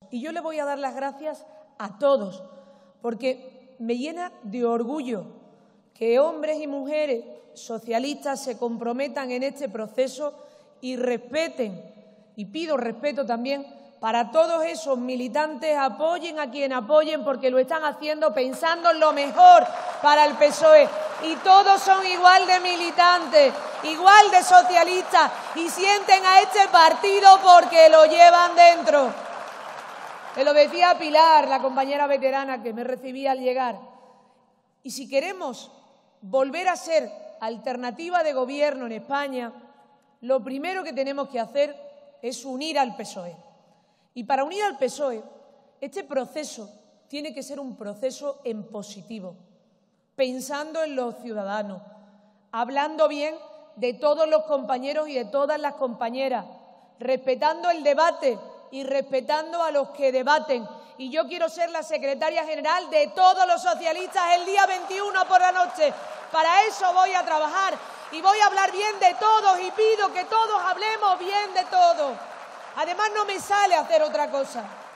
Y yo le voy a dar las gracias a todos, porque me llena de orgullo que hombres y mujeres socialistas se comprometan en este proceso y respeten, y pido respeto también para todos esos militantes, apoyen a quien apoyen, porque lo están haciendo pensando en lo mejor para el PSOE. Y todos son igual de militantes, igual de socialistas, y sienten a este partido porque lo llevan dentro. Me lo decía Pilar, la compañera veterana que me recibía al llegar. Y si queremos volver a ser alternativa de gobierno en España, lo primero que tenemos que hacer es unir al PSOE. Y para unir al PSOE, este proceso tiene que ser un proceso en positivo, pensando en los ciudadanos, hablando bien de todos los compañeros y de todas las compañeras, respetando el debate y respetando a los que debaten. Y yo quiero ser la secretaria general de todos los socialistas el día 21 por la noche. Para eso voy a trabajar y voy a hablar bien de todos y pido que todos hablemos bien de todos. Además, no me sale hacer otra cosa.